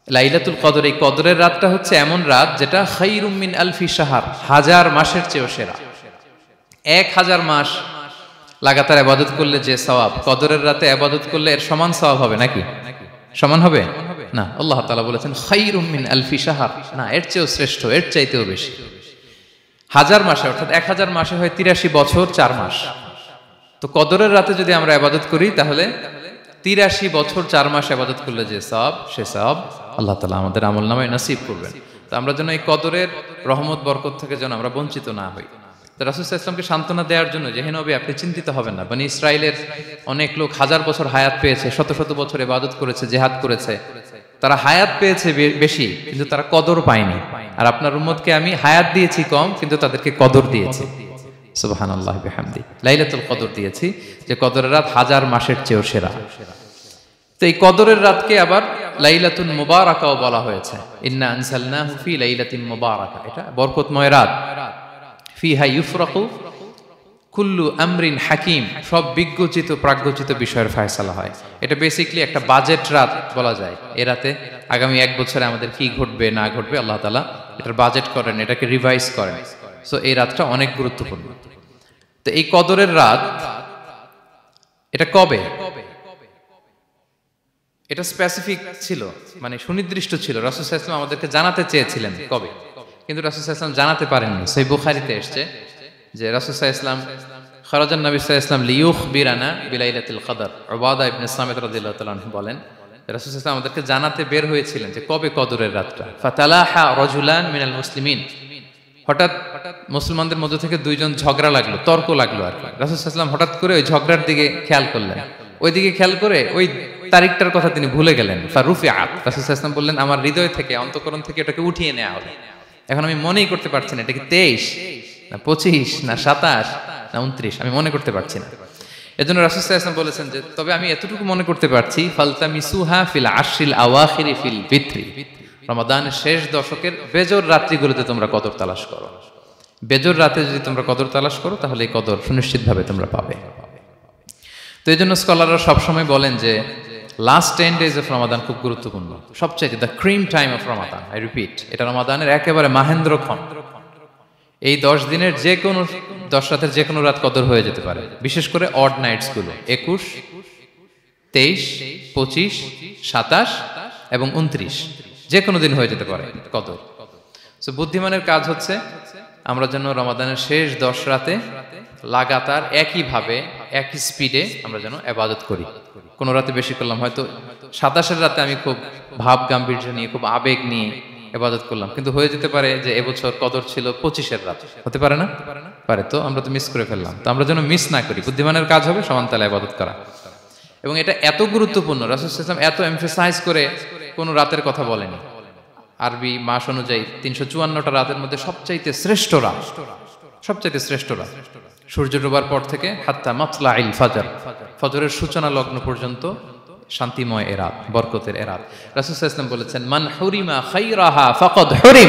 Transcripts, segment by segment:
লাইলাতুল কদর, এই কদরের রাতটা হচ্ছে এমন রাত যেটা খায়রুম মিন আলফি শাহর, 1000 মাসের চেয়েও সেরা। 1000 মাস লাগাতার ইবাদত করলে যে সওয়াব, কদরের রাতে ইবাদত করলে এর সমান সওয়াব হবে নাকি? সমান হবে না। আল্লাহ তাআলা বলেছেন খায়রুম মিন আলফি শাহর, না এর চেয়েও শ্রেষ্ঠ, এর চাইতেও বেশি। 1000 মাসে অর্থাৎ 1000 মাসে হয় 83 বছর 4 মাস। তো কদরের রাতে যদি আমরা ইবাদত করি তাহলে 83 বছর 4 মাস ইবাদত করলে যে সওয়াব, সে সওয়াব আল্লাহ তাআলা আমাদের আমলনামায় নসিব করবেন। তো আমরা যেন এই কদরের রহমত বরকত থেকে যেন আমরা বঞ্চিত না হই। তো রাসূল সাল্লাল্লাহু আলাইহি ওয়াসাল্লামকে সান্ত্বনা দেওয়ার জন্য যে হে নবী আপনি চিন্তিত হবেন না, বনি ইসরাইলের অনেক লোক 1000 বছর হায়াত পেয়েছে, শত শত বছর ইবাদত করেছে, জিহাদ করেছে, তারা হায়াত পেয়েছে বেশি কিন্তু তারা কদর পায়নি। আর আপনার উম্মতকে আমি হায়াত দিয়েছি কম কিন্তু তাদেরকে কদর দিয়েছি। সুবহানাল্লাহি বিহামদি, লাইলাতুল কদর দিয়েছি, যে কদরের রাত 1000 মাসের চেয়েও সেরা। তো এই কদরের রাতকে আবার লাইলাতুল মুবারাকাও বলা হয়েছে। ইন্না আনসালনাহু ফি লাইলাতিন মুবারাকা, এটা বরকতময় রাত। ফিহা ইউফরাকু কুল্লু আমরিন হাকিম, সব বিজ্ঞচিত প্রাজ্ঞচিত বিষয়ের ফয়সালা হয়। এটা বেসিক্যালি একটা বাজেট রাত বলা যায়। এ রাতে আগামী 1 বছরে আমাদের কি ঘটবে না ঘটবে আল্লাহ তাআলা এটার বাজেট করেন, এটাকে রিভাইজ করেন। সো এই রাতটা অনেক গুরুত্বপূর্ণ। তো এই কদরের রাত এটা কবে, এটা স্পেসিফিক ছিল, মানে সুনির্দিষ্ট ছিল। রাসূল সাল্লাল্লাহু আলাইহি ওয়াসাল্লাম আমাদেরকে জানাতে চেয়েছিলেন কবে, কিন্তু রাসূল সাল্লাল্লাহু আলাইহি ওয়াসাল্লাম জানাতে পারেননি। সহিহ বুখারীতে এসেছে যে রাসূল সাল্লাল্লাহু আলাইহি ওয়াসাল্লাম খারাজান নবী সাল্লাল্লাহু আলাইহি ওয়াসাল্লাম লিয়ুখবিরানা বিলাইলাতিল কদর। উবাদা ইবনে সামিত রাদিয়াল্লাহু তাআলা আনহু বলেন রাসূল সাল্লাল্লাহু আলাইহি ওয়াসাল্লাম আমাদেরকে জানাতে বের হয়েছিলেন যে কবে কদরের রাতটা। ফাতালাহা রাজুলান মিনাল মুসলিমিন, হঠাৎ মুসলমানদের মধ্য থেকে দুইজন ঝগড়া লাগলো, তর্ক লাগলো আর কি। রাসূল সাল্লাল্লাহু আলাইহি ওয়াসাল্লাম হঠাৎ করে ওই ঝগড়ার দিকে খেয়াল করলেন, ওইদিকে খেয়াল করে ওই তারিখটার কথা তিনি ভুলে গেলেন। ফারুফিআত, রাসূল সাল্লাল্লাহু আলাইহি ওয়াসাল্লাম বললেন আমার হৃদয় থেকে, অন্তঃকরণ থেকে এটাকে উঠিয়ে নেওয়া হবে। এখন আমি মনেই করতে পারছি না এটা কি 23 না 25 না 27 না 29, আমি মনে করতে পারছি না। এজন্য রাসূল সাল্লাল্লাহু আলাইহি ওয়াসাল্লাম বলেছেন যে তবে আমি এতটুকু মনে করতে পারছি, ফালতামিসুহা ফিল আশরিল আওয়াখিরি ফিল বিত্রি, রমাদানের শেষ দশকের বেজর রাত্রিগুলোতে তোমরা কদর তালাশ করো। বেজর রাতে যদি তোমরা কদর তালাশ করো তাহলে এই কদর সুনিশ্চিতভাবে তোমরা পাবে। তো এই জন্য স্কলাররা সবসময় বলেন যে লাস্ট 10 days অফ রমাদান খুব গুরুত্বপূর্ণ, সবচেয়ে the cream time of Ramadan. I repeat, এটা রমাদানের একেবারে মাহেন্দ্রক্ষণ। এই 10 দিনের যে কোনো 10 রাতের যে কোনো রাত কদর হয়ে যেতে পারে, বিশেষ করে অড নাইটস গুলো 21, 23, 25, 27 এবং 29, যে কোনো দিন হয়ে যেতে পারে কদর। সো বুদ্ধিমানের কাজ হচ্ছে আমরা যেন রমাদানের শেষ 10 রাতে লাগাতার একইভাবে একই স্পিডে আমরা যেন ইবাদত করি। কোন রাতে বেশি করলাম, হয়তো 27-এর রাতে আমি খুব ভাব গাম্ভীর্য নিয়ে খুব আবেগ নিয়ে ইবাদত করলাম, কিন্তু হয়ে যেতে পারে যে এবছর কদর ছিল 25-এর রাত, হতে পারে না? পারে। তো আমরা তো মিস করে ফেললাম। তো আমরা যেন মিস না করি। বুদ্ধিমানের কাজ হবে সমান তালে ইবাদত করা। এবং এটা এত গুরুত্বপূর্ণ, রাসূল সাল্লাল্লাহু আলাইহি ওয়াসাল্লাম এত এমফাসাইজ করে কোন রাতের কথা বলেনি। আরবি মাস অনুযায়ী 354টা রাতের মধ্যে সবচাইতে শ্রেষ্ঠ রাত, সবচাইতে শ্রেষ্ঠ রাত সূর্য ডোবার পর থেকে হাত্তা মাতলাইল ফাজর, ফজরের সূচনা লগ্ন পর্যন্ত শান্তিময় এ রাত, বরকতের এ রাত। রাসূল সাল্লাল্লাহু আলাইহি ওয়াসাল্লাম বলেছেন মান হুরিমা খায়রাহা ফাকাদ হুরিম,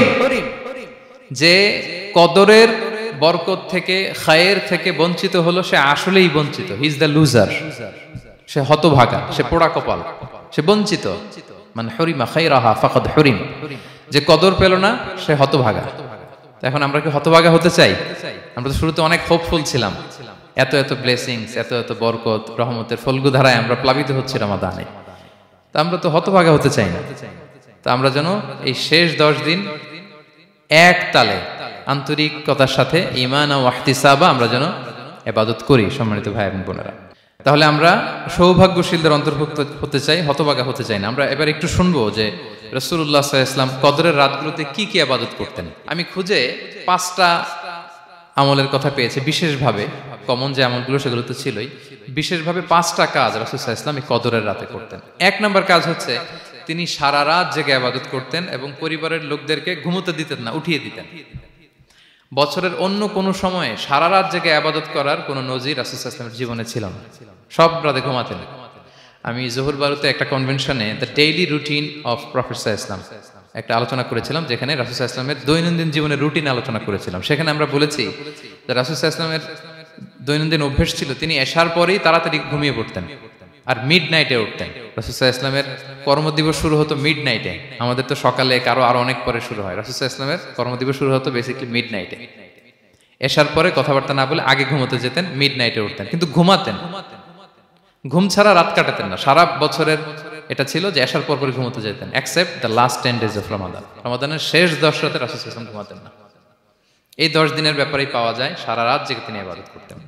যে কদরের বরকত থেকে খায়ের থেকে বঞ্চিত হলো সে আসলেই বঞ্চিত। হি ইজ দ্য লুজার, সে হতভাগা, সে পোড়া কপাল, সে বঞ্চিত। মান হুরিমা খায়রাহা ফাকাদ হুরিম, যে কদর পেল না সে হতভাগা। এখন আমরা কি হতভাগা হতে চাই? আমরা তো শুরুতে অনেক হোপফুল ছিলাম, এত এত ব্লেসিংস, এত এত বরকত, রহমতের ফলগু ধারায় আমরা প্লাবিত হচ্ছি রমাদানে। তা আমরা তো হতভাগা হতে চাই না। তা আমরা যেন এই শেষ 10 দিন এক তালে আন্তরিকতার সাথে ঈমান ও ইহতিসাবা আমরা যেন ইবাদত করি। সম্মানিত ভাই এবং বোনেরা, তাহলে আমরা সৌভাগ্যশীলদের অন্তর্ভুক্ত হতে চাই, হতভাগা হতে চাই না। আমরা এবার একটু শুনবো যে রাসূলুল্লাহ সাল্লাল্লাহু আলাইহি ওয়াসাল্লাম কদরের রাতগুলোতে কি কি ইবাদত করতেন। আমি খুঁজে 5টা আমলের কথা পেয়েছি বিশেষভাবে, কমন যে আমলগুলো সেগুলো তো ছিলই, বিশেষভাবে 5টা কাজ রাসূল সাল্লাল্লাহু আলাইহি ওয়াসাল্লাম এই কদরের রাতে করতেন। 1 নম্বর কাজ হচ্ছে তিনি সারা রাত জেগে ইবাদত করতেন এবং পরিবারের লোকদেরকে ঘুমোতে দিতেন না, উঠিয়ে দিতেন। বছরের অন্য কোনো সময়ে সারা রাত জেগে ইবাদত করার কোনো নজির রাসূল সাল্লাল্লাহু আলাইহি ওয়াসাল্লামের জীবনে ছিল না। সব রাতে ঘুমাতেন। আমি জোহর বারুতে একটা কনভেনশনে the daily routine of prophet সাল্লাল্লাহু আলাইহি ওয়াসাল্লাম একটা আলোচনা করেছিলাম, যেখানে রাসূল সাল্লাল্লাহু আলাইহি ওয়াসাল্লামের দৈনন্দিন জীবনের রুটিন আলোচনা করেছিলাম। সেখানে আমরা বলেছি যে রাসূল সাল্লাল্লাহু আলাইহি ওয়াসাল্লামের দৈনন্দিন অভ্যাস ছিল তিনি এশার পরেই তাড়াতাড়ি ঘুমিয়ে পড়তেন। আর মিড নাইটে উঠতেন। রাসূল সাল্লাল্লাহু আলাইহি ওয়াসাল্লামের কর্মদিবস শুরু হতো মিড নাইটে, আমাদের তো সকালে আরো অনেক পরে শুরু হয়। রাসূল সাল্লাল্লাহু আলাইহি ওয়াসাল্লামের কর্মদিবস শুরু হতো বেসিক্যালি মিড নাইটে। এশার পরে কথাবার্তা না বলে আগে ঘুমোতে যেতেন, মিড নাইটে উঠতেন, কিন্তু ঘুমাতেন, ঘুম ছাড়া রাত কাটাতেন না। সারা বছরের এটা ছিল যে এশার পর পরে ঘুমোতে যেতেন, except the last 10 days of Ramadan. রমাদানের শেষ 10 রাতে রাসূল সাল্লাল্লাহু আলাইহি ওয়াসাল্লাম ঘুমাতেন না। এই 10 দিনের ব্যাপারেই পাওয়া যায় সারা রাত জেগে তিনি ইবাদত করতেন।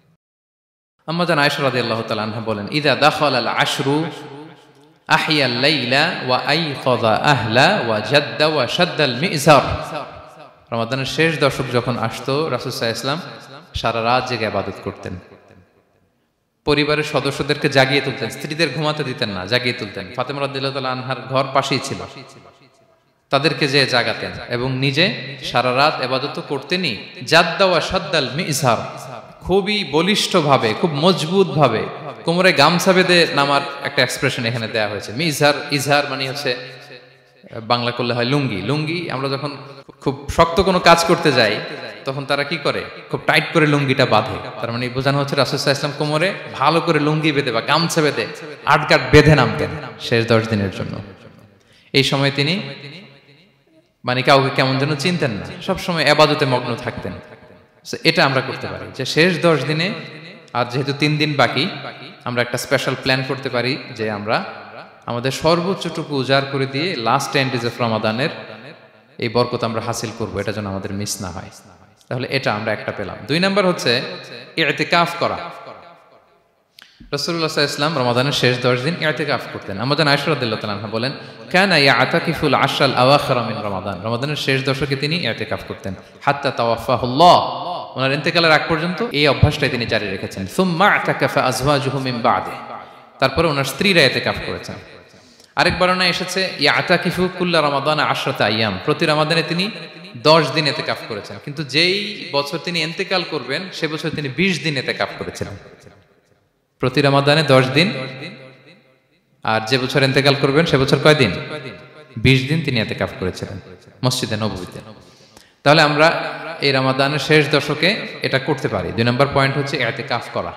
আম্মা জান আয়েশা রাদিয়াল্লাহু তাআলা আনহা বলেন, ইযা দাখালাল আশরু আহিয়াল লাইলা ওয়া আইকাযা আহলা ওয়া জাদ্দা ওয়া শাদ্দাল মিজার। রমাদানের শেষ দশক যখন আসতো, রাসূল সাল্লাল্লাহু আলাইহি ওয়াসাল্লাম সারা রাত জেগে ইবাদত করতেন। পরিবারের সদস্যদেরকে জাগিয়ে তুলতেন, স্ত্রীদের ঘুমাতে দিতেন না, জাগিয়ে তুলতেন। ফাতেমা রাদিয়াল্লাহু তাআলা আনহার ঘর পাশেই ছিল, তাদেরকে যে জাগাতেন এবং নিজে সারা রাত ইবাদত করতেনই। জাদ্দা ওয়া শাদ্দাল মিজার, খুবই বলিষ্ঠ ভাবে, খুব মজবুত ভাবে কোমরে গামছা বেঁধে নামার একটা এক্সপ্রেশন এখানে দেওয়া হয়েছে। মিজার, ইজহার মানে হচ্ছে বাংলা করলে হয় লুঙ্গি। লুঙ্গি আমরা যখন খুব শক্ত কোনো কাজ করতে যাই তখন তারা কি করে, খুব টাইট করে লুঙ্গিটা বাঁধে। তার মানে বোঝানো হচ্ছে রাসূল সাল্লাল্লাহু আলাইহি ওয়াসাল্লাম কোমরে ভালো করে লুঙ্গি বেঁধে বা গামছা বেঁধে আটকাট বেঁধে নামতেন শেষ 10 দিনের জন্য। এই সময় তিনি মানে কাউকে কেমন যেন চিনতেন না, সবসময় ইবাদতে মগ্ন থাকতেন। এটা আমরা করতে পারি যে শেষ 10 দিনে, আর যেহেতু 3 দিন বাকি, আমরা একটা স্পেশাল প্ল্যান করতে পারি যে আমরা আমাদের সর্বোচ্চটুকু উজাড় করে দিয়ে লাস্ট 10 days অফ রমাদানের এই বরকত আমরা হাসিল করব, এটা যেন আমাদের মিস না হয়। তাহলে এটা আমরা একটা পেলাম। 2 নাম্বার হচ্ছে ইতিকাফ করা। রাসূলুল্লাহ সাল্লাল্লাহু আলাইহি ওয়াসাল্লাম রমাদানের শেষ 10 দিন ইতিকাফ করতেন। আম্মা জান আয়েশা রাদিয়াল্লাহু তাআলা আনহা বলেন, কানা ইয়াতাকিফুল আশরাল আওয়াখির মিন রমাদান। রমাদানের শেষ দশকে তিনি ইতিকাফ করতেন। হাত্তা তাওয়াফাহুল্লাহ, ওনার ইন্তেকালের আগ পর্যন্ত এই অভ্যাসটাই তিনি জারি রেখেছেন। সুম্মা আতাকাফা আজওয়াজুহু মিন বাদে, তারপরে ওনার স্ত্রীরা ইতিকাফ করেছেন। আরেক বর্ণনা এসেছে ইয়াতাকিফু কুল্লা রমাদান 10 আইয়াম, প্রতি রমাদানে তিনি 10 দিন ইতিকাফ করেছেন। কিন্তু যেই বছর তিনি ইন্তেকাল করবেন সে বছর তিনি 20 দিন ইতিকাফ করেছিলেন। প্রতি রমাদানে 10 দিন, আর যে বছর ইন্তেকাল করবেন সে বছর কয় দিন? 20 দিন তিনি ইতিকাফ করেছিলেন মসজিদে নববীতে। তাহলে আমরা এই রমাদানের শেষ দশকে এটা করতে পারি। 2 নম্বর পয়েন্ট হচ্ছে ইতিকাফ করা।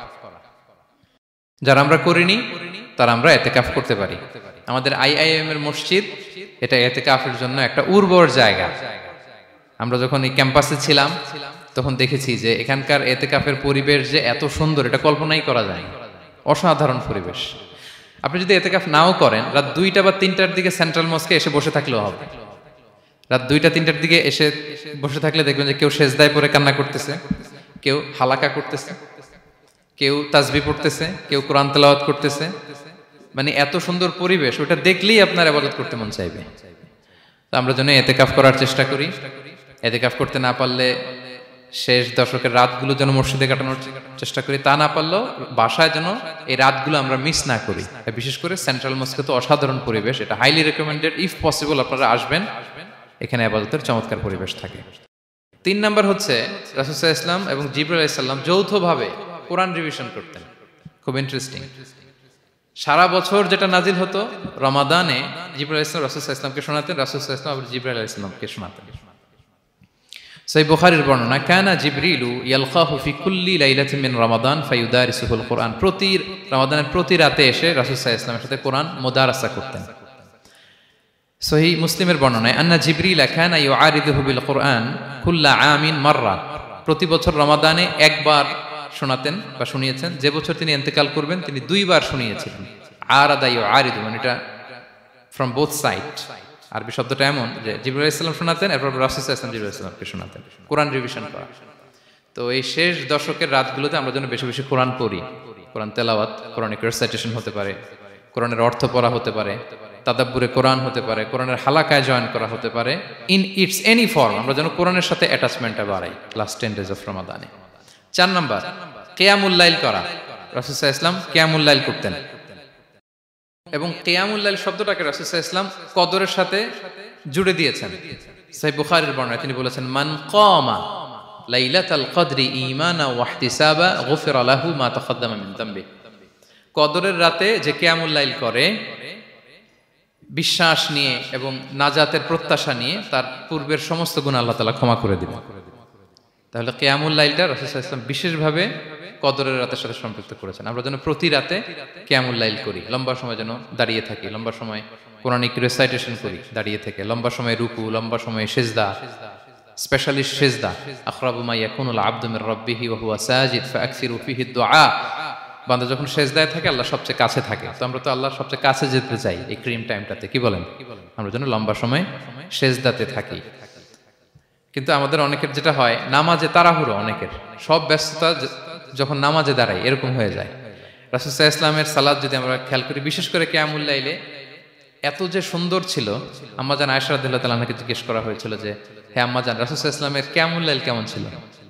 যারা আমরা করিনি তারা আমরা ইতিকাফ করতে পারি। আমাদের আইআইএম এর মসজিদ এটা ইতিকাফের জন্য একটা উর্বর জায়গা। আমরা যখন এই ক্যাম্পাসে ছিলাম তখন দেখেছি যে এখানকার ইতিকাফের পরিবেশ যে এত সুন্দর, এটা কল্পনাই করা যায় না। অসাধারণ পরিবেশ। আপনি যদি ইতিকাফ নাও করেন, রাত 2টা বা 3টার দিকে সেন্ট্রাল মস্কে এসে বসে থাকলেও হবে। রাত 2টা 3টার দিকে এসে বসে থাকলে দেখবেন যে কেউ সেজদায় পড়ে কান্না করতেছে, কেউ হালাকা করতেছে, কেউ তাসবিহ পড়তেছে, কেউ কোরআন তেলাওয়াত করতেছে। মানে এত সুন্দর পরিবেশ, ওটা দেখলেই আপনার ইবাদত করতে মন চাইবে। তো আমরা যেন ইতিকাফ করার চেষ্টা করি। ইতিকাফ করতে না পারলে শেষ দশকের রাতগুলো যেন মসজিদে কাটানোর চেষ্টা করি, তা না পারলেও বাসায় যেন এই রাতগুলো আমরা মিস না করি। বিশেষ করে সেন্ট্রাল মস্কে তো অসাধারণ পরিবেশ, এটা হাইলি রেকমেন্ডেড। ইফ পসিবল আপনারা আসবেন, এখানে ইবাদতের চমৎকার পরিবেশ থাকে। 3 নাম্বার হচ্ছে রাসূল সাল্লাল্লাহু আলাইহি ওয়াসাল্লাম এবং জিবরাইল আলাইহিস সালাম যৌথভাবে কোরআন রিভিশন করতেন। খুব ইন্টারেস্টিং। সারা বছর যেটা নাজিল হতো, রমাদানে জিবরাইল আলাইহিস সালাম রাসূল সাল্লাল্লাহু আলাইহি ওয়াসাল্লামকে শোনাতেন, রাসূল সাল্লাল্লাহু আলাইহি ওয়াসাল্লাম আবার জিবরাইল আলাইহিস সালামকে শোনাতেন। সহিহ বুখারীর বর্ণনা, কানা জিবরিলু ইয়ালকাহু ফি কুল্লি লাইলাতিন মিন রমাদান ফায়ুদারিসুহুল কুরআন। প্রতি রমাদানের প্রতি রাতে এসে রাসূল সাল্লাল্লাহু আলাইহি ওয়াসাল্লামের সাথে কোরআন মুদারাসা করতেন। সহিহ মুসলিমের বর্ণনায়, আন্না জিবরিল কানা ইউআরিদুহু বিল কুরআন কুল্লা আমিন মাররা। প্রতি বছর রমাদানে একবার শোনাতেন বা শুনিয়েছেন। যে বছর তিনি ইন্তেকাল করবেন তিনি 2 বার শুনিয়েছিলেন। আরাদা ইউআরিদু মানে এটা ফ্রম বোথ সাইড। আরবি শব্দটা এমন যে জিবরাইল আলাইহিস সালাম শোনাতেন, এরপর রাসূল সাল্লাল্লাহু আলাইহি ওয়াসাল্লাম জিবরাইল আলাইহিস সালামকে শোনাতেন। কোরআন রিভিশন করা। তো এই শেষ দশকের রাতগুলোতে আমরা যেন বেশি বেশি কোরআন পড়ি। কোরআন তেলাওয়াত, কোরআনিক রিসাইটেশন হতে পারে, কোরআনের অর্থ পড়া হতে পারে, তাদাব্বুরে কোরআন হতে পারে, কোরআনের হালাকায় জয়েন করা হতে পারে। ইন ইটস এনি ফর্ম আমরা যেন কোরআনের সাথে অ্যাটাচমেন্টটা বাড়াই লাস্ট 10 days অফ রমাদানে। 4 নাম্বার কিয়ামুল লাইল করা। রাসূল সাল্লাল্লাহু আলাইহি ওয়াসাল্লাম কিয়ামুল লাইল করতেন এবং কিয়ামুল লাইল শব্দটাকে রাসূল সাল্লাল্লাহু আলাইহি ওয়াসাল্লাম কদরের সাথে জুড়ে দিয়েছেন। সহিহ বুখারীর বর্ণনায় তিনি বলেছেন, মান কামা লাইলাতাল কদরি ঈমানা ওয়া ইহতিসাবা গুফিরা লাহু মা তাকদ্দামা মিন যামবি। কদরের রাতে যে কিয়ামুল লাইল করে বিশ্বাস নিয়ে এবং নাজাতের প্রত্যাশা নিয়ে, তার পূর্বের সমস্ত গুনাহ আল্লাহ তাআলা ক্ষমা করে দিবেন। তাহলে কিয়ামুল লাইলটা রাসূল সাল্লাল্লাহু আলাইহি ওয়াসাল্লাম বিশেষভাবে কদরের রাতের সাথে সম্পৃক্ত করেছেন। আমরা যেন প্রতি রাতে কিয়ামুল লাইল করি, লম্বা সময় যেন দাঁড়িয়ে থাকি, লম্বা সময় কোরআনিক রিসাইটেশন করি দাঁড়িয়ে থেকে, লম্বা সময় রুকু, লম্বা সময় সিজদা, স্পেশালি সিজদা। আখরাবু মা ইয়াকুনুল আবদু মির রাব্বিহি ওয়া হুয়া সাজিদ ফাআকসিরু ফিহি দুআ। বান্দা যখন সিজদায় থাকে আল্লাহ সবচেয়ে কাছে থাকে, তো আমরা তো আল্লাহর সবচেয়ে কাছে যেতে চাই এই ক্রিম টাইমটাতে, কি বলেন? আমরা যেন লম্বা সময় সিজদাতে থাকি। কিন্তু আমাদের অনেকের যেটা হয়, নামাজে তাড়াহুড়ো, অনেকের সব ব্যস্ততা যখন নামাজে দাঁড়াই এরকম হয়ে যায়। রাসূল সাল্লাল্লাহু আলাইহি ওয়াসাল্লামের সালাত যদি আমরা খেয়াল করি, বিশেষ করে কিয়ামুল লাইলে এত যে সুন্দর ছিল। আম্মাজান আয়েশা রাদিয়াল্লাহু তাআলা আনহাকে জিজ্ঞেস করা হয়েছিল যে, হে আম্মাজান, রাসূল সাল্লাল্লাহু আলাইহি ওয়াসাল্লামের কিয়ামুল লাইল কেমন ছিল,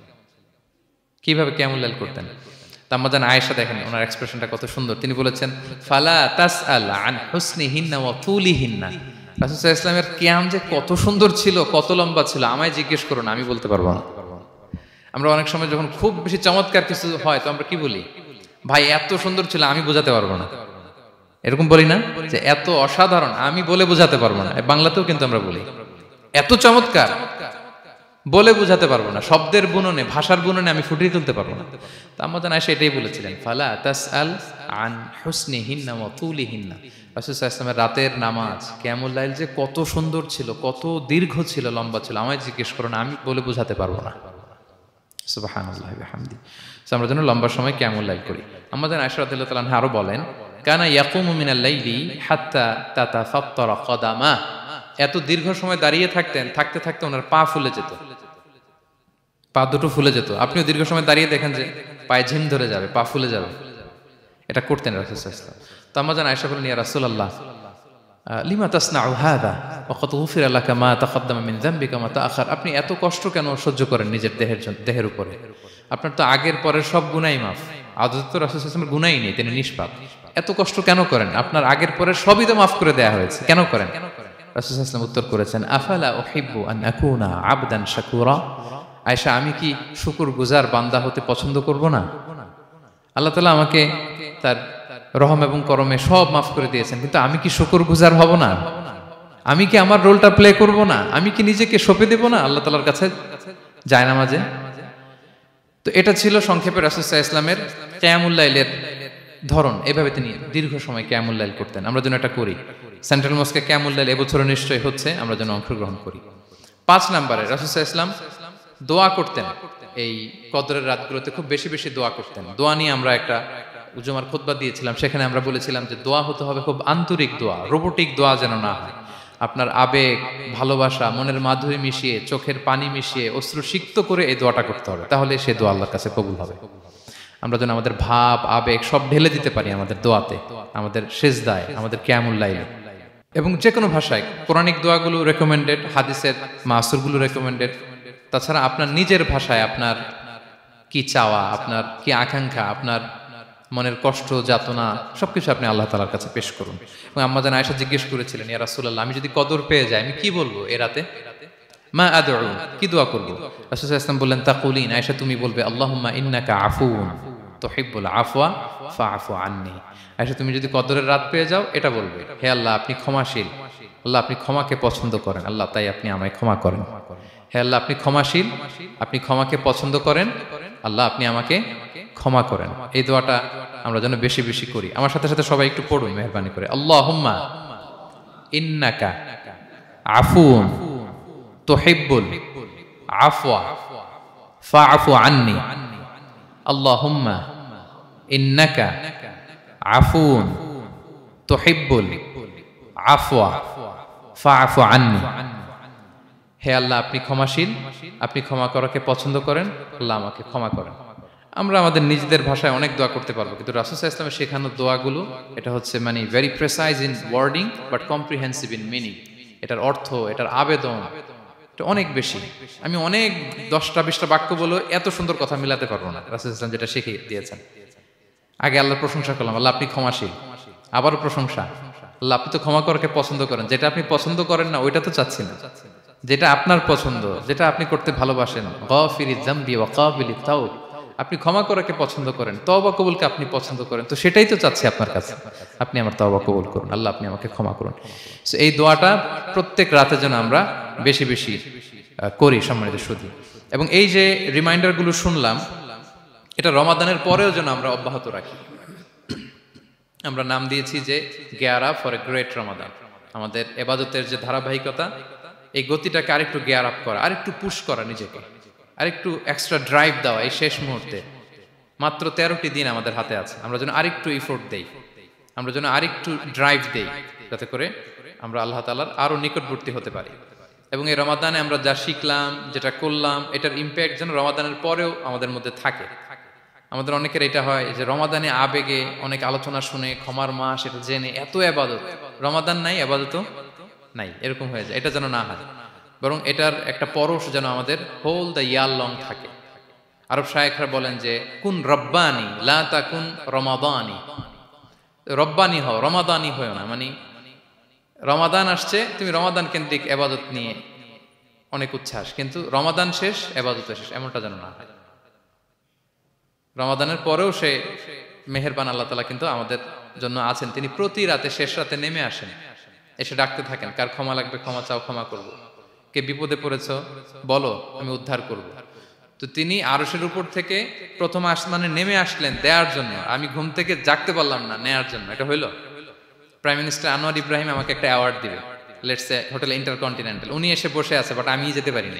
কিভাবে কিয়ামুল লাইল করতেন? আম্মাজান আয়েশা দেখেন ওনার এক্সপ্রেশনটা কত সুন্দর। তিনি বলেছেন, ফালা তাসআল আন হুসনিহিন্না ওয়া তুলিহিন্না। রাসূল সাল্লাল্লাহু আলাইহি ওয়াসাল্লামের কিয়াম যে কত সুন্দর ছিল, কত লম্বা ছিল, আমায় জিজ্ঞেস করো না, আমি বলতে পারবো না। আমরা অনেক সময় যখন খুব বেশি চমৎকার কিছু হয় তো আমরা কি বলি, ভাই এত সুন্দর ছিল, আমি বোঝাতে পারবো না। এরকম বলি না যে এত অসাধারণ, আমি বলে বোঝাতে পারবো না। বাংলাতেও কিন্তু আমরা বলি এত চমৎকার, বলে বোঝাতে পারবো না, শব্দের বুননে, ভাষার বুননে আমি ফুটিয়ে তুলতে পারবো না। তো আম্মাজান আয়েশা এটাই বলেছিলেন, ফালা তাসআল আন হুসনিহিন্না ওয়া তুলিহিন্না। রাসূল সাল্লাল্লাহু আলাইহি ওয়াসাল্লামের রাতের নামাজ কিয়ামুল লাইল যে কত সুন্দর ছিল, কত দীর্ঘ ছিল, লম্বা ছিল, আমায় জিজ্ঞেস করো না, আমি বলে বোঝাতে পারবো না। সুবহানাল্লাহি ওয়া বিহামদি। আমরা যেন লম্বা সময় কিয়ামুল লাইল করি। আম্মাজান আয়েশা রাদিয়াল্লাহু তাআলা আনহা আরো বলেন, কানা ইয়াকুমু মিনাল লাইলি হাত্তা তাতাফাত্তারা কদামা। এত দীর্ঘ সময় দাঁড়িয়ে থাকতেন, থাকতে থাকতে ওনার পা ফুলে যেত, পা দুটো ফুলে যেত। আপনিও দীর্ঘ সময় দাঁড়িয়ে দেখেন যে পায়ে ঝিম ধরে যাবে, পা ফুলে যাবে, এটা করতেন রাসূল সাল্লাল্লাহু আলাইহি ওয়াসাল্লাম। তো আম্মাজান আয়েশা বলেন, ইয়া রাসূলুল্লাহ লিমা তাসনাউ হাযা ওয়া ক্বাদ গুফিরা লাকা মা তাকাদ্দামা মিন যামবিকা মা তাআখার। আপনি এত কষ্ট কেন সহ্য করেন নিজের দেহের উপরে? আপনার তো আগের পরের সব গুনাহ মাফ। আদত তো রাসূল সাল্লাল্লাহু আলাইহি ওয়াসাল্লামের গুনাহই নেই, তিনি নিষ্পাপ। এত কষ্ট কেন করেন? আপনার আগের পরের সবই তো মাফ করে দেয়া হয়েছে, কেন করেন? রাসূল সাল্লাল্লাহু আলাইহি ওয়াসাল্লাম উত্তর করেছেন, আফালা উহিব্বু আন আকুনা আবদান শাকুরা। আয়েশা, আমি কি শুকরগুজার বান্দা হতে পছন্দ করব না? আল্লাহ তাআলা আমাকে তার রহম এবং করমে সব মাফ করে দিয়েছেন, কিন্তু আমি কি শুকরগুজার হব না? আমি কি আমার রোলটা প্লে করব না? আমি কি নিজেকে সঁপে দেব না আল্লাহ তাআলার কাছে জায়নামাজে? তো এটা ছিল সংক্ষেপে রাসূল সাল্লাল্লাহু আলাইহি ওয়াসাল্লামের কিয়ামুল লাইলের ধরন। এভাবে তিনি দীর্ঘ সময় কিয়ামুল লাইল করতেন। আমরা যেন এটা করি। সেন্ট্রাল মস্কে কিয়ামুল লাইল এবছর নিশ্চয়ই হচ্ছে, আমরা যেন অংশগ্রহণ করি। 5 নম্বরে রাসূল সাল্লাল্লাহু আলাইহি ওয়াসাল্লাম দোয়া করতেন। এই কদরের রাতগুলোতে খুব বেশি বেশি দোয়া করতেন। দোয়া নিয়ে আমরা একটা জুমার খুতবা দিয়েছিলাম, সেখানে আমরা বলেছিলাম যে দোয়া হতে হবে খুব আন্তরিক দোয়া, রোবোটিক দোয়া যেন না হয়। আপনার আবেগ, ভালোবাসা, মনের মাধুরী মিশিয়ে, চোখের পানি মিশিয়ে, অশ্রু সিক্ত করে এই দোয়াটা করতে হবে, তাহলে সে দোয়া আল্লাহর কাছে কবুল হবে। আমরা যেন আমাদের ভাব, আবেগ সব ঢেলে দিতে পারি আমাদের দোয়াতে, আমাদের সিজদায়, আমাদের কিয়ামুল লাইলে। এবং যে কোনো ভাষায় কোরআনিক দোয়াগুলো রেকমেন্ডেড, হাদিসের মাসুরগুলো রেকমেন্ডেড। তাছাড়া আপনার নিজের ভাষায় আপনার কি চাওয়া, আপনার কি আকাঙ্ক্ষা, আপনার মনের কষ্ট, যাতনা সবকিছু আপনি আল্লাহ তাআলার কাছে পেশ করুন। এবং আম্মাজান আয়েশা জিজ্ঞেস করেছিলেন, ইয়া রাসূলুল্লাহ, আমি যদি কদর পেয়ে যাই আমি কি বলবো এ রাতে? মা আদউ, কি দোয়া করব? রাসূল সাল্লাল্লাহু আলাইহি ওয়াসাল্লাম বললেন, তাকুলিন, আয়েশা তুমি বলবে, আল্লাহুম্মা ইন্নাকা আফুউন তুহিব্বুল আফওয়া ফাআফু আন্নী। আয়েশা তুমি যদি কদরের রাত পেয়ে যাও এটা বলবে, হে আল্লাহ আপনি ক্ষমাশীল, আল্লাহ আপনি ক্ষমাকে পছন্দ করেন, আল্লাহ তাই আপনি আমায় ক্ষমা করেন। হে আল্লাহ আপনি ক্ষমাশীল, আপনি ক্ষমাকে পছন্দ করেন, আল্লাহ আপনি আমাকে ক্ষমা করেন। এই দোয়াটা আমরা যেন বেশি বেশি করি। আমার সাথে সাথে সবাই একটু পড়ুন মেহেরবানি করে, আল্লাহুম্মা ইন্নাকা আফুউন তুহিব্বুল আফওয়া ফাআফু আন্নী। আল্লাহুম্মা ইন্নাকা আফুউন তুহিব্বুল আফওয়া ফাআফু আন্নী। হে আল্লাহ আপনি ক্ষমাশীল, আপনি ক্ষমা করাকে পছন্দ করেন, আল্লাহ আমাকে ক্ষমা করেন। আমরা আমাদের নিজেদের ভাষায় অনেক দোয়া করতে পারবো, কিন্তু রাসূল সাল্লাল্লাহু আলাইহি ওয়াসাল্লামের শেখানো দোয়াগুলো এটা হচ্ছে মানে very precise in wording but comprehensive in meaning. এটার অর্থ, এটার আবেদন এটা অনেক বেশি। আমি অনেক 10টা 20টা বাক্য বলে এত সুন্দর কথা মিলাতে পারবো না। রাসূল সাল্লাল্লাহু আলাইহি ওয়াসাল্লাম যেটা শিখিয়ে দিয়েছেন, আগে আল্লাহর প্রশংসা করলাম, আল্লাহ আপনি ক্ষমাশীল, আবারও প্রশংসা, আল্লাহ আপনি তো ক্ষমা করাকে পছন্দ করেন। যেটা আপনি পছন্দ করেন না ওইটা তো চাচ্ছি না, যেটা আপনার পছন্দ, যেটা আপনি করতে ভালোবাসেন, গাফিরিয যামবি ওয়া কাবিলিত তাওব, আপনি ক্ষমা করাকে পছন্দ করেন, তওবা কবুলকে আপনি পছন্দ করেন, তো সেটাই তো চাচ্ছি আপনার কাছে, আপনি আমার তওবা কবুল করুন, আল্লাহ আপনি আমাকে ক্ষমা করুন। সো এই দোয়াটা প্রত্যেক রাতে যেন আমরা বেশি বেশি করি সম্মানিত সুধী। এবং এই যে রিমাইন্ডারগুলো শুনলাম, এটা রমাদানের পরেও যেন আমরা অব্যাহত রাখি। আমরা নাম দিয়েছি যে gear up for a great Ramadan. আমাদের এবাদতের যে ধারাবাহিকতা, এই গতিটাকে আরেকটু গিয়ার আপ করা, আরেকটু পুশ করা, নিজেকে আরেকটু এক্সট্রা ড্রাইভ দেওয়া। এই শেষ মুহূর্তে মাত্র 13টি দিন আমাদের হাতে আছে, আমরা যেন আরেকটু ইফোর্ট দেই, আমরা যেন আরেকটু ড্রাইভ দেই, যাতে করে আমরা আল্লাহ তাআলার আরো নিকটবর্তী হতে পারি। এবং এই রমাদানে আমরা যা শিখলাম, যেটা করলাম, এটার ইম্প্যাক্ট যেন রমাদানের পরেও আমাদের মধ্যে থাকে। আমাদের অনেকের এটা হয় যে রমাদানে আবেগে অনেক আলোচনা শুনে, ক্ষমার মাস এটা জেনে এত আবাদত, রমাদান নাই আবাদতও নাই, এরকম হয়ে যায়। এটা যেন না হয়, বরং এটার একটা পরশ যেন আমাদের হোল দ্য ইয়ার লং থাকে। আরব শায়েখরা বলেন যে কুন রব্বানি লা তাকুন রমাদানি, রব্বানি হও, রমাদানি হও না। মানে রমাদান আসছে, তুমি রমাদান কেন্দ্রিক আবাদত নিয়ে অনেক উচ্ছ্বাস, কিন্তু রমাদান শেষ আবাদত শেষ, এমনটা যেন না হয়। রমাদানের পরেও সে মেহেরবান আল্লাহ তাআলা কিন্তু আমাদের জন্য আছেন। তিনি প্রতি রাতে শেষ রাতে নেমে আসেন, এসে ডাকতে থাকেন, কার ক্ষমা লাগবে ক্ষমা চাও, ক্ষমা করব। কে বিপদে পড়েছ বলো, আমি উদ্ধার করব। তো তিনি আরশের উপর থেকে প্রথম আসমানে নেমে আসলেন দেওয়ার জন্য। আমি ঘুম থেকে জাগতে পারলাম না, নেয়ার জন্য। এটা হইল প্রাইম মিনিস্টার আনোয়ার ইব্রাহিম আমাকে একটা অ্যাওয়ার্ড দিবে, লেটস সে হোটেল ইন্টারকন্টিনেন্টাল, উনি এসে বসে আছে, বাট আমি যেতে পারিনি।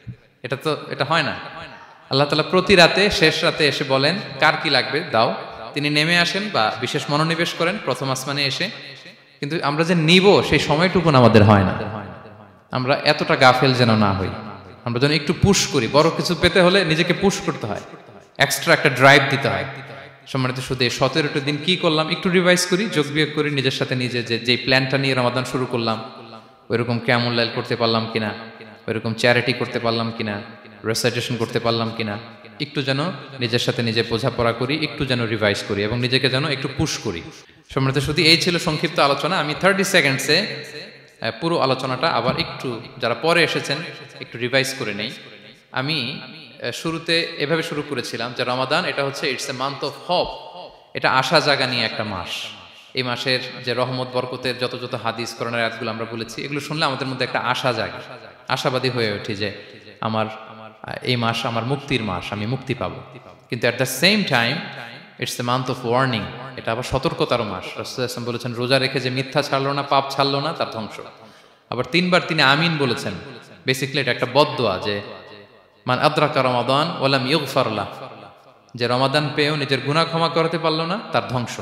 এটা হয় না। আল্লাহ তাআলা প্রতি রাতে শেষ রাতে এসে বলেন কার কি লাগবে দাও। তিনি নেমে আসেন বা বিশেষ মনোনিবেশ করেন প্রথম আসমানে এসে, কিন্তু আমরা যে নিব সেই সময়টুকু আমাদের হয় না। আমরা এতটা গাফেল যেন না হই, আমরা যেন একটু পুশ করি। বড় কিছু পেতে হলে নিজেকে পুশ করতে হয়, এক্সট্রা একটা ড্রাইভ দিতে হয়। সম্মানিত শুধু এই 17টা দিন কি করলাম একটু রিভাইজ করি, যোগ বিয়োগ করি নিজের সাথে নিজে, যে প্ল্যানটা নিয়ে রমাদান শুরু করলাম ওইরকম কিয়ামুল লাইল করতে পারলাম কিনা, ওইরকম চ্যারিটি করতে পারলাম কিনা, রেসাইটেশন করতে পারলাম কিনা, একটু যেন নিজের সাথে নিজে বোঝাপড়া করি, একটু যেন রিভাইজ করি এবং নিজেকে যেন একটু পুশ করি। সম্মানিত শুধু এই ছিল সংক্ষিপ্ত আলোচনা। আমি 30 সেকেন্ডসে পুরো আলোচনাটা আবার একটু যারা পরে এসেছেন একটু রিভাইজ করে নেই। আমি শুরুতে এভাবে শুরু করেছিলাম যে রমাদান এটা হচ্ছে it's a month of hope, এটা আশা জাগা নিয়ে একটা মাস। এই মাসের যে রহমত বরকতের যত যত হাদিস কোরআনের আয়াতগুলো আমরা বলেছি, এগুলো শুনলে আমাদের মধ্যে একটা আশা জাগে, আশাবাদী হয়ে ওঠে যে আমার এই মাস আমার মুক্তির মাস, আমি মুক্তি পাবো। কিন্তু at the same time it's a month of warning, এটা আবার সতর্কতার মাস। রাসূলুল্লাহ সাল্লাল্লাহু আলাইহি ওয়াসাল্লাম বলেছেন রোজা রেখে যে মিথ্যা ছাড়লো না, পাপ ছাড়লো না, তার ধ্বংস। আবার 3 বার তিনি আমিন বলেছেন। বেসিক্যালি এটা একটা বদদোয়া যে মান আদরাকা রমাদান ওয়া লাম ইগফার লাহ, যে রমাদান পেয়েও নিজের গুনাহ ক্ষমা করতে পারলো না, তার ধ্বংস।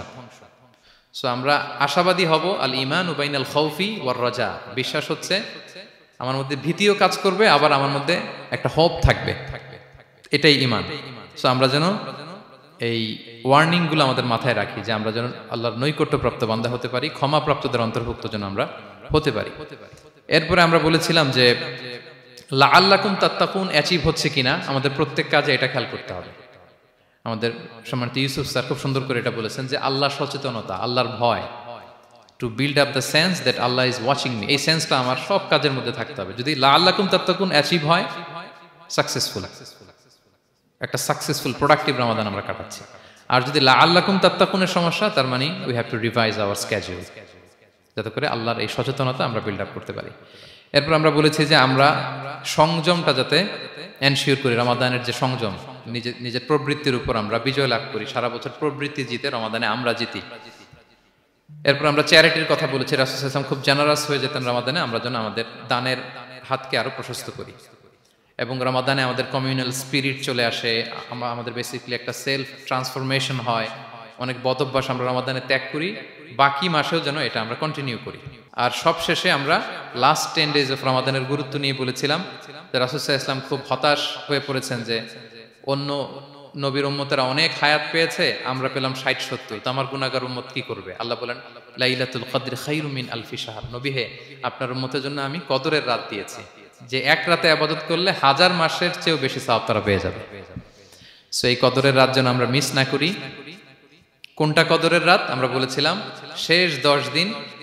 সো আমরা আশাবাদী হব। আল ঈমানু বাইনাল খাউফি ওয়ার রাজা, বিশ্বাস হচ্ছে আমার মধ্যে ভীতিও কাজ করবে, আবার আমার মধ্যে একটা হোপ থাকবে, এটাই ঈমান। সো আমরা যেন এই ওয়ার্নিং গুলো আমাদের মাথায় রাখি যে আমরা যেন আল্লাহর নৈকট্যপ্রাপ্ত বান্দা হতে পারি, ক্ষমাপ্রাপ্তদের অন্তর্ভুক্ত যেন আমরা হতে পারি। এরপরে আমরা বলেছিলাম যে লাআল্লাকুম তাত্তাকুন অ্যাচিভ হচ্ছে কিনা আমাদের প্রত্যেক কাজে এটা খেয়াল করতে হবে। আমাদের সম্মানিত ইউসুফ স্যার খুব সুন্দর করে এটা বলেছেন যে আল্লাহর সচেতনতা, আল্লাহর ভয়, to build up the sense that Allah is watching me, এই সেন্সটা আমার সব কাজের মধ্যে থাকতে হবে। যদি লাআল্লাকুম তাত্তাকুন অ্যাচিভ হয়, সাকসেসফুল, একটা সাকসেসফুল প্রোডাক্টিভ রমাদান আমরা কাটাচ্ছি। আর যদি লাআল্লাকুম তাত্তাকুনের সমস্যা, তার মানে we have to revise our schedule, যাতে করে আল্লাহর এই সচেতনতা আমরা বিল্ড আপ করতে পারি। এরপর আমরা বলেছি যে আমরা সংযমটা যাতে এনশিওর করি, রমাদানের যে সংযম, নিজের প্রবৃত্তির উপর আমরা বিজয় লাভ করি। সারা বছর প্রবৃত্তি জিতে, রমাদানে আমরা জিতি। এরপর আমরা চ্যারিটির কথা বলেছি। রাসূল সাল্লাল্লাহু আলাইহি ওয়াসাল্লাম খুব জেনারাস হয়ে যেতেন রমাদানে, আমরা যেন আমাদের দানের হাতকে আরো প্রশস্ত করি। এবং রমাদানে আমাদের কমিউনাল স্পিরিট চলে আসে, আমাদের বেসিক্যালি একটা সেলফ ট্রান্সফরমেশন হয়। অনেক বদ অভ্যাস আমরা রমাদানে ত্যাগ করি, বাকি মাসেও যেন এটা আমরা কন্টিনিউ করি। আর সব শেষে আমরা লাস্ট 10 ডেজ অফ রমাদানের গুরুত্ব নিয়ে বলেছিলাম যে রাসূল সাল্লাল্লাহু আলাইহি ওয়াসাল্লাম খুব হতাশ হয়ে পড়েছেন যে অন্য নবীর উম্মতেরা অনেক হায়াত পেয়েছে, আমরা পেলাম 60-70, তো আমার গুনাহগার উম্মত কি করবে? আল্লাহ বলেন লাইলাতুল কদর খায়রুম মিন আলফি শাহর, নবী হে আপনার উম্মতের জন্য আমি কদরের রাত দিয়েছি, যে এক রাতে ইবাদত করলে 1000 মাসের চেয়েও বেশি সওয়াব তারা পেয়ে যাবে। সো এই কদরের রাত যেন আমরা মিস না করি। কোনটা কদরের রাত? আমরা বলেছিলাম শেষ 10 দিন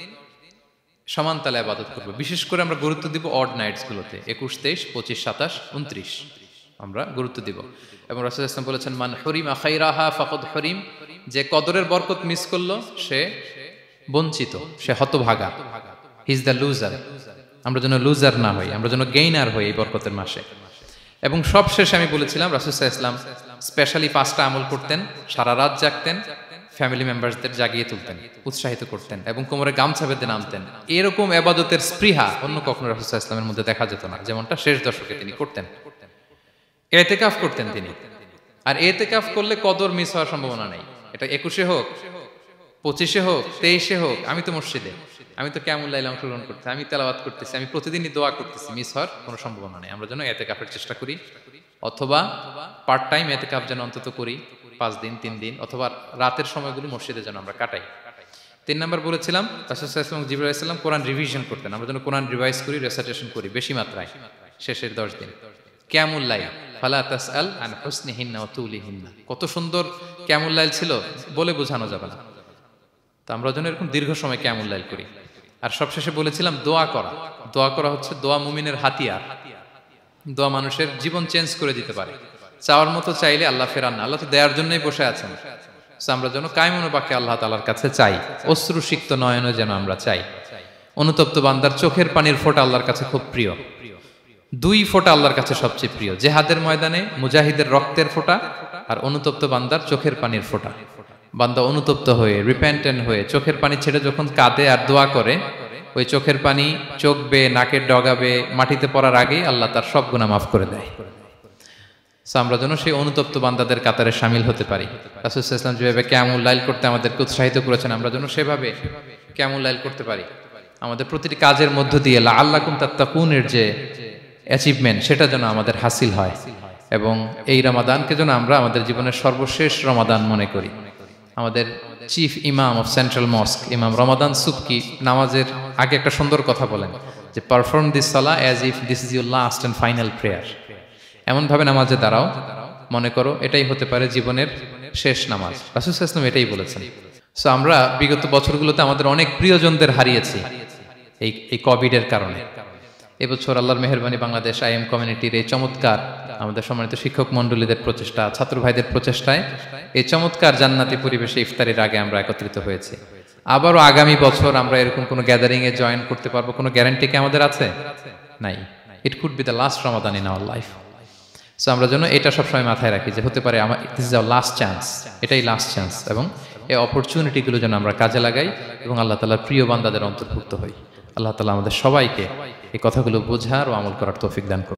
সমান তালে ইবাদত করব। বিশেষ করে আমরা গুরুত্ব দিব অড নাইটস গুলোতে, 21, 23, 25, 27, 29 আমরা গুরুত্ব দিব। এবং রাসূল সাল্লাল্লাহু আলাইহি ওয়াসাল্লাম বলেছেন মান হুরিমা খায়রাহা ফাকাদ হুরিম, যে কদরের বরকত মিস করলো সে বঞ্চিত, সে হতভাগা, হি ইজ দ্য লুজার। আমরা যেন লুজার না হই, আমরা যেন গেইনার হই এই বরকতের মাসে। এবং সব শেষে আমি বলেছিলাম রাসূল সাল্লাল্লাহু আলাইহি ওয়াসাল্লাম স্পেশালি 5টা আমল করতেন, সারা রাত জাগতেন, ফ্যামিলি মেম্বারসদের জাগিয়ে তুলতেন, উৎসাহিত করতেন এবং কোমরে গামছা বেঁধে নামতেন। এরকম ইবাদতের স্পৃহা অন্য কখনো রাসূল সাল্লাল্লাহু আলাইহি ওয়াসাল্লামের মধ্যে দেখা যেত না, যেমনটা শেষ দশকে তিনি করতেন। ইতিকাফ করতেন তিনি, আর ইতিকাফ করলে কদর মিস হওয়ার সম্ভাবনা নেই। এটা 21-এ হোক, 25-এ হোক, 23-এ হোক, আমি তো মসজিদে, আমি তো কিয়ামুল লাইলে অংশগ্রহণ করতেছি, আমি তেলাওয়াত করতেছি, আমি প্রতিদিনই দোয়া করতেছি, মিস হওয়ার কোনো সম্ভাবনা নেই। আমরা যেন ইতিকাফের চেষ্টা করি, অথবা পার্ট টাইম ইতিকাফ যেন অন্তত করি, 5 দিন 3 দিন, অথবা রাতের সময়গুলো মসজিদে যেন আমরা কাটাই। 3 নম্বর বলেছিলাম রাসূল সাল্লাল্লাহু আলাইহি ওয়াসাল্লাম জিবরাইল আলাইহিস সালাম কোরআন রিভিশন করতেন। আমরা যেন কোরআন রিভাইজ করি, রেসাইটেশন করি বেশি মাত্রায় শেষের 10 দিন। কিয়ামুল লাইল, ফালা তাসআল আন হুসনিহিন্না ওয়া তুলিহিন্না, কত সুন্দর কিয়ামুল লাইল ছিল বলে বোঝানো যাবে না। তো আমরা যেন এরকম দীর্ঘ সময় কিয়ামুল লাইল করি। আর সবশেষে বলেছিলাম দোয়া করা। দোয়া করা হচ্ছে দোয়া মুমিনের হাতিয়ার। দোয়া মানুষের জীবন চেঞ্জ করে দিতে পারে। চাওয়ার মতো চাইলে আল্লাহ ফেরান না, আল্লাহ তো দেওয়ার জন্যই বসে আছেন। আমরা যেন কায়মনো বাক্যে আল্লাহ তাআলার কাছে চাই, অশ্রুসিক্ত নয়নে যেন আমরা চাই। অনুতপ্ত বান্দার চোখের পানির ফোঁটা আল্লাহর কাছে খুব প্রিয়। 2 ফোঁটা আল্লাহর কাছে সবচেয়ে প্রিয়, জিহাদের ময়দানে মুজাহিদের রক্তের ফোঁটা আর অনুতপ্ত বান্দার চোখের পানির ফোঁটা। বান্দা অনুতপ্ত হয়ে, রিপেন্টেন্ট হয়ে চোখের পানি ছেড়ে যখন কাঁদে আর দোয়া করে, ওই চোখের পানি চোখ বেয়ে, নাকের ডগাবে, মাটিতে পড়ার আগেই আল্লাহ তার সব গুনাহ মাফ করে দেয়। আমরা যেন সেই অনুতপ্ত বান্দাদের কাতারে শামিল হতে পারি। রাসূল সাল্লাল্লাহু আলাইহি ওয়াসাল্লাম যেভাবে কিয়ামুল লাইল করতে আমাদেরকে উৎসাহিত করেছেন, আমরা যেন সেভাবে কিয়ামুল লাইল করতে পারি। আমাদের প্রতিটি কাজের মধ্য দিয়ে লাআল্লাকুম তাত্তাকুনের যে অ্যাচিভমেন্ট, সেটা যেন আমাদের হাসিল হয়, এবং এই রমাদানকে যেন আমরা আমাদের জীবনের সর্বশেষ রমাদান মনে করি। আমাদের চিফ ইমাম অফ সেন্ট্রাল মস্ক, ইমাম রমাদান সুবকি, নামাজের আগে একটা সুন্দর কথা বলেন যে perform this salah as if this is your last and final prayer. এমনভাবে নামাজে দাঁড়াও, মনে করো এটাই হতে পারে জীবনের শেষ নামাজ। রাসূল সাল্লাল্লাহু আলাইহি ওয়াসাল্লাম এটাই বলেছেন। সো আমরা বিগত বছরগুলোতে আমাদের অনেক প্রিয়জনদের হারিয়েছি এই কোভিডের কারণে। এবছর আল্লাহর মেহেরবানি বাংলাদেশ আইএম কমিউনিটির এই চমৎকার, আমাদের সম্মানিত শিক্ষক মণ্ডলীদের প্রচেষ্টা, ছাত্র ভাইদের প্রচেষ্টায় এই চমৎকার জান্নাতি পরিবেশে ইফতারের আগে আমরা একত্রিত হয়েছি। আবারও আগামী বছর আমরা এরকম কোনো গ্যাদারিং এ জয়েন করতে পারবো, কোনো গ্যারান্টি কি আমাদের আছে? নাই। It could be the last Ramadan in our life. So আমরা যেন এটা সবসময় মাথায় রাখি যে হতে পারে আমার this is our last chance, এটাই লাস্ট চান্স, এবং এই অপরচুনিটিগুলো যেন আমরা কাজে লাগাই এবং আল্লাহ তাআলার প্রিয় বান্দাদের অন্তর্ভুক্ত হই। আল্লাহ তাআলা আমাদের সবাইকে এই কথাগুলো বোঝার ও আমল করার তৌফিক দান করুন।